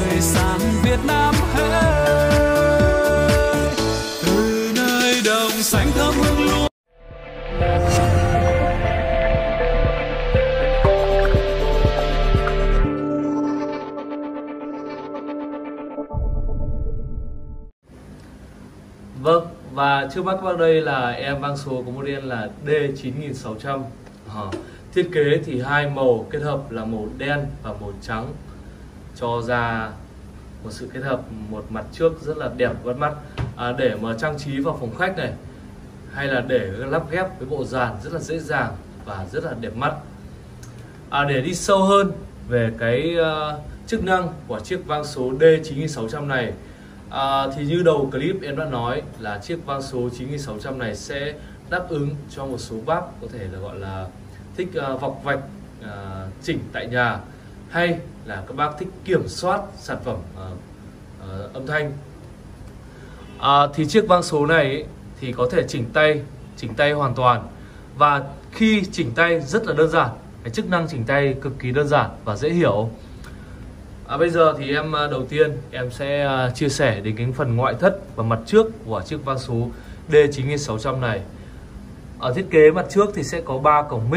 người sang Việt Nam hết. Từ nơi đồng xanh thơm hương lúa. Vâng, và trước mắt các bác đây là em mang số có model là D9600. Thiết kế thì hai màu kết hợp là màu đen và màu trắng, cho ra một sự kết hợp một mặt trước rất là đẹp bắt mắt. Để mà trang trí vào phòng khách này, hay là để lắp ghép với bộ dàn rất là dễ dàng và rất là đẹp mắt. Để đi sâu hơn về cái chức năng của chiếc vang số D9600 này, thì như đầu clip em đã nói là chiếc vang số 9600 này sẽ đáp ứng cho một số bác có thể là gọi là thích vọc vạch chỉnh tại nhà, hay là các bác thích kiểm soát sản phẩm âm thanh. Thì chiếc vang số này ấy, thì có thể chỉnh tay hoàn toàn, và khi chỉnh tay rất là đơn giản, cái chức năng chỉnh tay cực kỳ đơn giản và dễ hiểu. Bây giờ thì đầu tiên em sẽ chia sẻ đến cái phần ngoại thất và mặt trước của chiếc vang số D9600 này. Ở thiết kế mặt trước thì sẽ có 3 cổng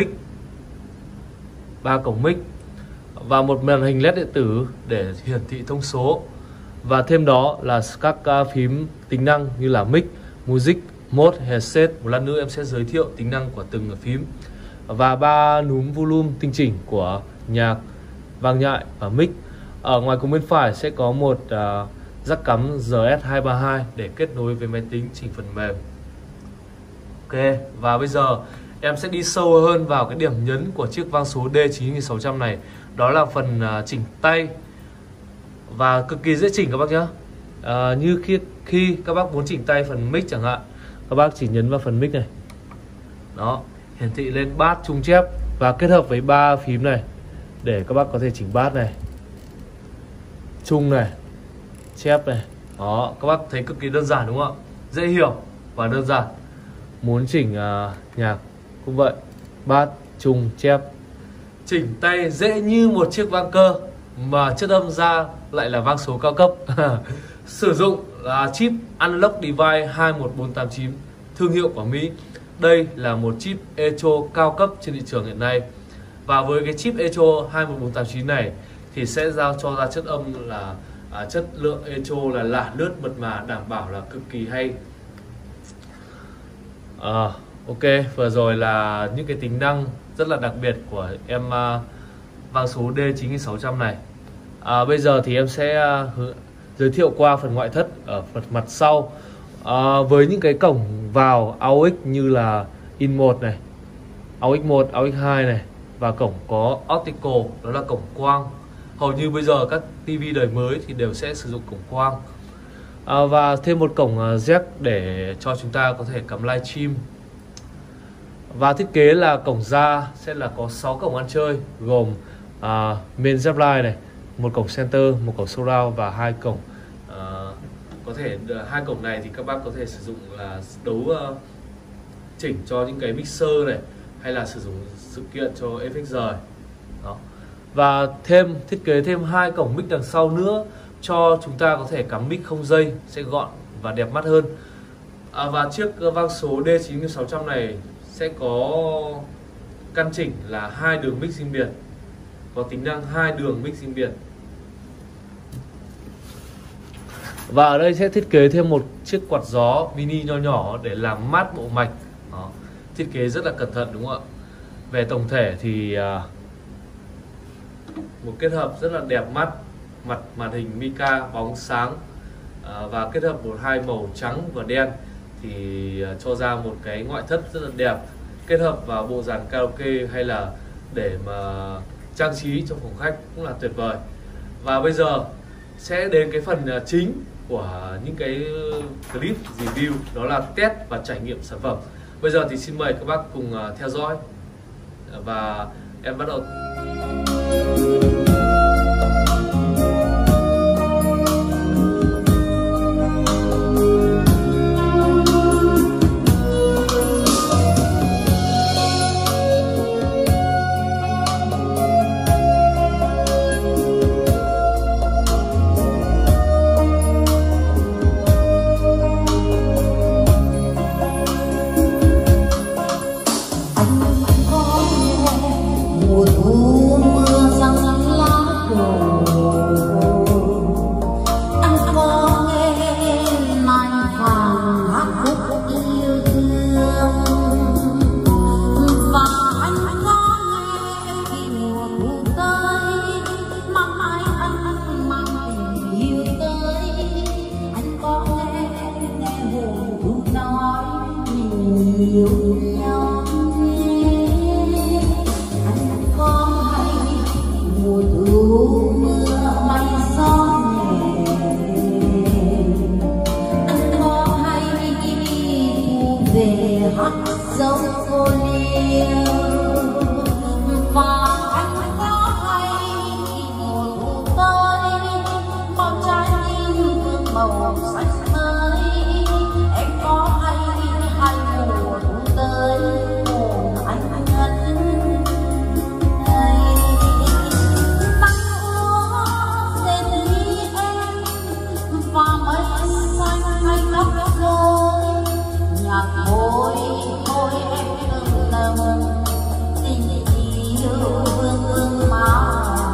mic và một màn hình LED điện tử để hiển thị thông số, và thêm đó là các phím tính năng như là mic, music, mode, headset. Một lần nữa em sẽ giới thiệu tính năng của từng phím, và 3 núm volume tinh chỉnh của nhạc, vang nhại và mic. Ở ngoài cùng bên phải sẽ có một jack cắm RS232 để kết nối với máy tính chỉnh phần mềm. Ok, và bây giờ em sẽ đi sâu hơn vào cái điểm nhấn của chiếc vang số D9600 này, đó là phần chỉnh tay, và cực kỳ dễ chỉnh các bác nhé. Như khi các bác muốn chỉnh tay phần mic chẳng hạn, các bác chỉ nhấn vào phần mic này, đó, hiển thị lên bass, trung, chép, và kết hợp với 3 phím này để các bác có thể chỉnh bass này, trung này, chép này. Đó, các bác thấy cực kỳ đơn giản đúng không ạ? Dễ hiểu và đơn giản. Muốn chỉnh nhạc cũng vậy, bass, trung, chép. Chỉnh tay dễ như một chiếc vang cơ, mà chất âm ra lại là vang số cao cấp. Sử dụng là chip Analog Device 21489, thương hiệu của Mỹ. Đây là một chip Echo cao cấp trên thị trường hiện nay. Và với cái chip Echo 21489 này thì sẽ giao cho ra chất âm là chất lượng Echo là lả lướt mượt mà, đảm bảo là cực kỳ hay. Ok, vừa rồi là những cái tính năng rất là đặc biệt của em vang số D9600 này. Bây giờ thì em sẽ giới thiệu qua phần ngoại thất ở phần mặt sau. Với những cái cổng vào AUX như là in 1 này, AUX 1, AUX 2 này, và cổng có optical, đó là cổng quang. Hầu như bây giờ các TV đời mới thì đều sẽ sử dụng cổng quang. Và thêm một cổng jack để cho chúng ta có thể cắm livestream. Và thiết kế là cổng ra sẽ là có 6 cổng ăn chơi, gồm main jack line này, một cổng center, một cổng surround và 2 cổng. Có thể 2 cổng này thì các bác có thể sử dụng là đấu chỉnh cho những cái mixer này, hay là sử dụng sự kiện cho effect rời. Đó. Và thiết kế thêm 2 cổng mic đằng sau nữa, cho chúng ta có thể cắm mic không dây, sẽ gọn và đẹp mắt hơn. Và chiếc vang số D9600 này sẽ có căn chỉnh là 2 đường mic riêng biệt, có tính năng 2 đường mic riêng biệt. Và ở đây sẽ thiết kế thêm một chiếc quạt gió mini nho nhỏ để làm mát bộ mạch. Đó. Thiết kế rất là cẩn thận đúng không ạ? Về tổng thể thì một kết hợp rất là đẹp mắt, mặt màn hình mica bóng sáng, và kết hợp hai màu trắng và đen thì cho ra một cái ngoại thất rất là đẹp, kết hợp vào bộ dàn karaoke hay là để mà trang trí trong phòng khách cũng là tuyệt vời. Và bây giờ sẽ đến cái phần chính của những cái clip review, đó là test và trải nghiệm sản phẩm. Bây giờ thì xin mời các bác cùng theo dõi, và em bắt đầu. màu xanh mới. Em có hay hai mùa thu tới hồn anh ngất ngây. Nắng úa dệt đi em và mây xanh ngay góc rơi. Nhạc môi môi em ngừng nằm tình yêu vương má.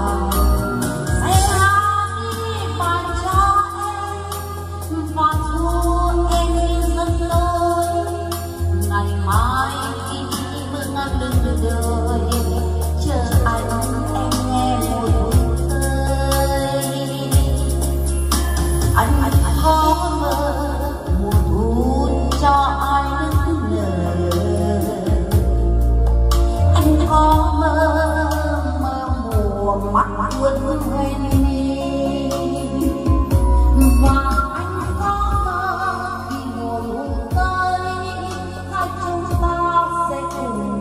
Đời chờ anh em nghe mùa thu tới. Anh có mơ mùa thu cho ai nức nở. Anh có mơ mùa mắt buồn hoen mi. Và anh có mơ khi mùa thu tới hai chúng ta sẽ cùng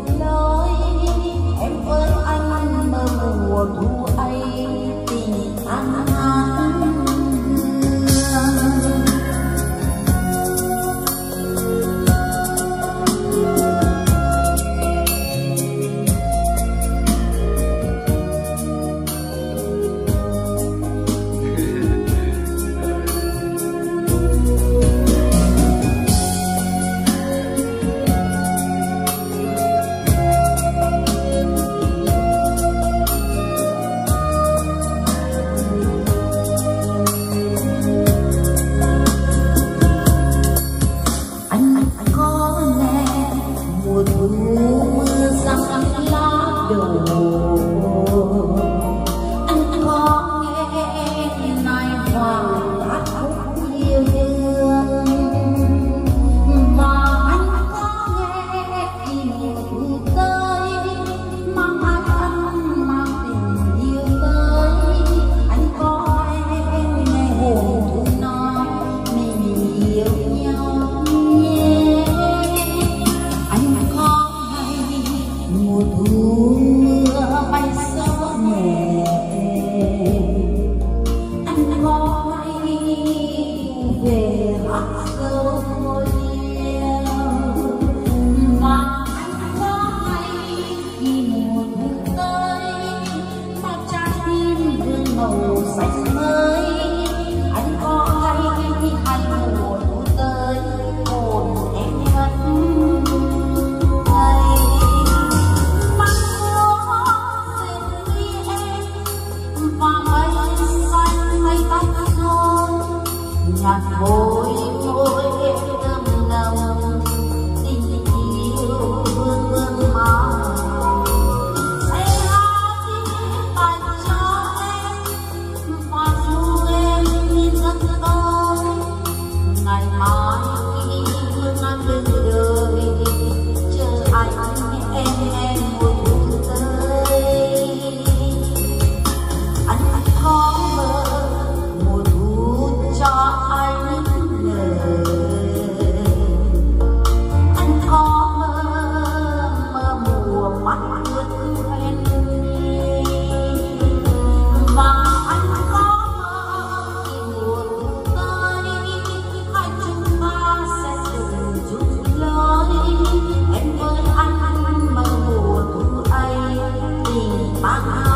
mùa thu ấy tình anh nhạc môi môi em thơm nồng tình yêu vương má. Say hát tiếng bài cho em và dù em nhìn giấc tôi ngày mai khi vương anh bên đời chờ anh em mùa thu tới. Anh có mơ mùa thu cho anh nở. Anh có mơ mùa mắt ướt hoen mi. Và anh có mơ khi mùa thu tới hai chúng ta sẽ cùng chung lối. Em với anh mơ mùa thu ấy tình ta